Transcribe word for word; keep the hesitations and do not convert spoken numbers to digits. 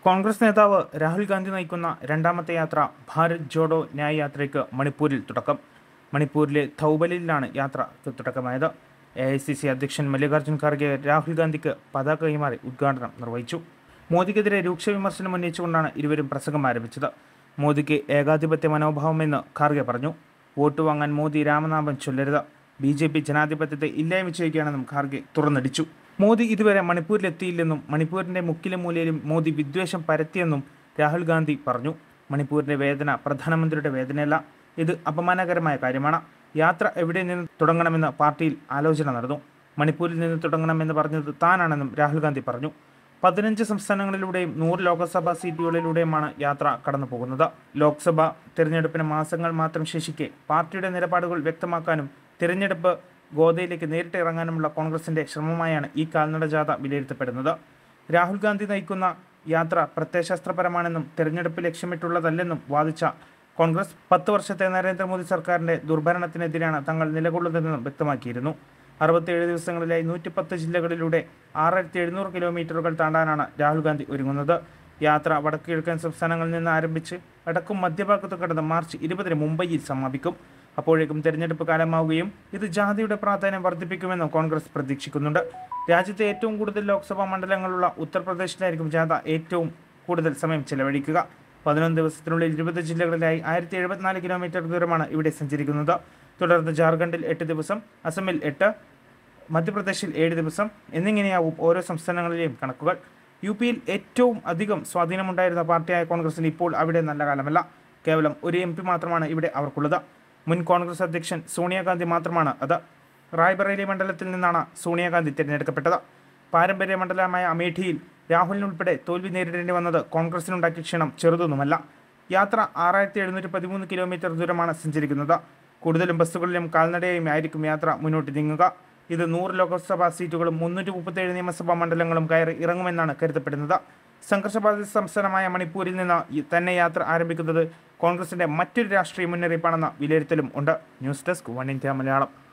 കോൺഗ്രസ് നേതാവ് രാഹുൽ ഗാന്ധി നയിക്കുന്ന രണ്ടാമത്തെ യാത്ര ഭാരത് ജോഡോ ന്യായ് യാത്രയ്ക്ക് മണിപ്പൂരിൽ തുടക്കം. മണിപ്പൂരിലെ ഥൗബലിലാണ് യാത്രയ്ക്ക് തുടക്കമായത്. എ ഐ സി സി അധ്യക്ഷൻ മല്ലികാർജ്ജുൻ ഖാർഗെ രാഹുൽ ഗാന്ധിക്ക് പതാക കൈമാറി ഉദ്ഘാടനം നിർവഹിച്ചു. മോദിക്കെതിരെ രൂക്ഷ വിമർശനം ഉന്നയിച്ചുകൊണ്ടാണ് ഇരുവരും പ്രസംഗം ആരംഭിച്ചത്. മോദിക്ക് ഏകാധിപത്യ മനോഭാവമെന്ന് ഖാർഗെ പറഞ്ഞു. വോട്ട് വാങ്ങാൻ മോദി രാമനാമം ചൊല്ലരുത്, ബി ജെ പി ജനാധിപത്യത്തെ ഇല്ലായ്മ ചെയ്യുകയാണെന്നും ഖാർഗെ തുറന്നടിച്ചു. മോദി ഇതുവരെ മണിപ്പൂരിലെത്തിയില്ലെന്നും മണിപ്പൂരിൻ്റെ മുക്കിലും മൂലയിലും മോദി വിദ്വേഷം പരത്തിയെന്നും രാഹുൽ ഗാന്ധി പറഞ്ഞു. മണിപ്പൂരിൻ്റെ വേദന പ്രധാനമന്ത്രിയുടെ വേദനയല്ല, ഇത് അപമാനകരമായ കാര്യമാണ്. യാത്ര എവിടെ നിന്ന് തുടങ്ങണമെന്ന് പാർട്ടിയിൽ ആലോചന നടന്നു. മണിപ്പൂരിൽ നിന്ന് തുടങ്ങണമെന്ന് പറഞ്ഞത് താനാണെന്നും രാഹുൽ ഗാന്ധി പറഞ്ഞു. പതിനഞ്ച് സംസ്ഥാനങ്ങളിലൂടെയും നൂറ് ലോക്സഭാ സീറ്റുകളിലൂടെയുമാണ് യാത്ര കടന്നു പോകുന്നത്. ലോക്സഭ തിരഞ്ഞെടുപ്പിന് മാസങ്ങൾ മാത്രം ശേഷിക്കെ പാർട്ടിയുടെ നിലപാടുകൾ വ്യക്തമാക്കാനും തിരഞ്ഞെടുപ്പ് ഗോദയിലേക്ക് നേരിട്ട് ഇറങ്ങാനുമുള്ള കോൺഗ്രസിന്റെ ശ്രമമായാണ് ഈ കാൽനട ജാഥ വിലയിരുത്തപ്പെടുന്നത്. രാഹുൽ ഗാന്ധി നയിക്കുന്ന യാത്ര പ്രത്യയശാസ്ത്രപരമാണെന്നും തിരഞ്ഞെടുപ്പ് ലക്ഷ്യമിട്ടുള്ളതല്ലെന്നും വാദിച്ച കോൺഗ്രസ് പത്ത് വർഷത്തെ നരേന്ദ്രമോദി സർക്കാരിന്റെ ദുർഭരണത്തിനെതിരെയാണ് തങ്ങൾ നിലകൊള്ളുന്നതെന്നും വ്യക്തമാക്കിയിരുന്നു. അറുപത്തിയേഴ് ദിവസങ്ങളിലായി നൂറ്റിപ്പത്ത് ജില്ലകളിലൂടെ ആറായിരത്തി എഴുന്നൂറ് കിലോമീറ്ററുകൾ താണ്ടാനാണ് രാഹുൽ ഗാന്ധി ഒരുങ്ങുന്നത്. യാത്ര വടക്കു കിഴക്കൻ സംസ്ഥാനങ്ങളിൽ നിന്ന് ആരംഭിച്ച് വടക്കും മധ്യഭാഗത്ത് കടന്ന് മാർച്ച് ഇരുപതിന് മുംബൈയിൽ സമാപിക്കും. അപ്പോഴേക്കും തെരഞ്ഞെടുപ്പ് കാലമാവുകയും ഇത് ജാഥയുടെ പ്രാധാന്യം വർദ്ധിപ്പിക്കുമെന്നും കോൺഗ്രസ് പ്രതീക്ഷിക്കുന്നുണ്ട്. രാജ്യത്തെ ഏറ്റവും കൂടുതൽ ലോക്സഭാ മണ്ഡലങ്ങളുള്ള ഉത്തർപ്രദേശിലായിരിക്കും ജാഥ ഏറ്റവും കൂടുതൽ സമയം ചെലവഴിക്കുക. പതിനൊന്ന് ദിവസത്തിനുള്ളിൽ ഇരുപത് ജില്ലകളിലായി ആയിരത്തി എഴുപത്തിനാല് കിലോമീറ്റർ ദൂരമാണ് ഇവിടെ സഞ്ചരിക്കുന്നത്. തുടർന്ന് ജാർഖണ്ഡിൽ എട്ട് ദിവസം, അസമിൽ എട്ട്, മധ്യപ്രദേശിൽ ഏഴ് ദിവസം എന്നിങ്ങനെയാവും ഓരോ സംസ്ഥാനങ്ങളിലെയും കണക്കുകൾ. യു പിയിൽ ഏറ്റവും അധികം സ്വാധീനമുണ്ടായിരുന്ന പാർട്ടിയായ കോൺഗ്രസിന് ഇപ്പോൾ അവിടെ നല്ല കാലമല്ല. കേവലം ഒരു എം പി മാത്രമാണ് ഇവിടെ അവർക്കുള്ളത്. മുൻ കോൺഗ്രസ് അധ്യക്ഷൻ സോണിയാഗാന്ധി മാത്രമാണ് അത്. റായ്ബറേലി മണ്ഡലത്തിൽ നിന്നാണ് സോണിയാഗാന്ധി തിരഞ്ഞെടുക്കപ്പെട്ടത്. പാരമ്പര്യ മണ്ഡലമായ അമേഠിയിൽ രാഹുലിനുൾപ്പെടെ തോൽവി നേരിടേണ്ടി വന്നത് കോൺഗ്രസിനുണ്ടാക്കിയ ക്ഷീണം ചെറുതൊന്നുമല്ല. യാത്ര ആറായിരത്തി എഴുന്നൂറ്റി പതിമൂന്ന് കിലോമീറ്റർ ദൂരമാണ് സഞ്ചരിക്കുന്നത്. കൂടുതലും ബസ്സുകളിലും കാൽനടയായും ആയിരിക്കും യാത്ര മുന്നോട്ട് നീങ്ങുക. ഇത് നൂറ് ലോക്സഭാ സീറ്റുകളും മുന്നൂറ്റി മുപ്പത്തേഴ് നിയമസഭാ മണ്ഡലങ്ങളും കയറി ഇറങ്ങുമെന്നാണ് കരുതപ്പെടുന്നത്. സംഘർഷബാധിത സംസ്ഥാനമായ മണിപ്പൂരിൽ നിന്ന് തന്നെ യാത്ര ആരംഭിക്കുന്നത് കോൺഗ്രസിന്റെ മറ്റൊരു രാഷ്ട്രീയ മുന്നറിയിപ്പാണെന്ന വിലയിരുത്തലും ഉണ്ട്. News desk one India Malayalam.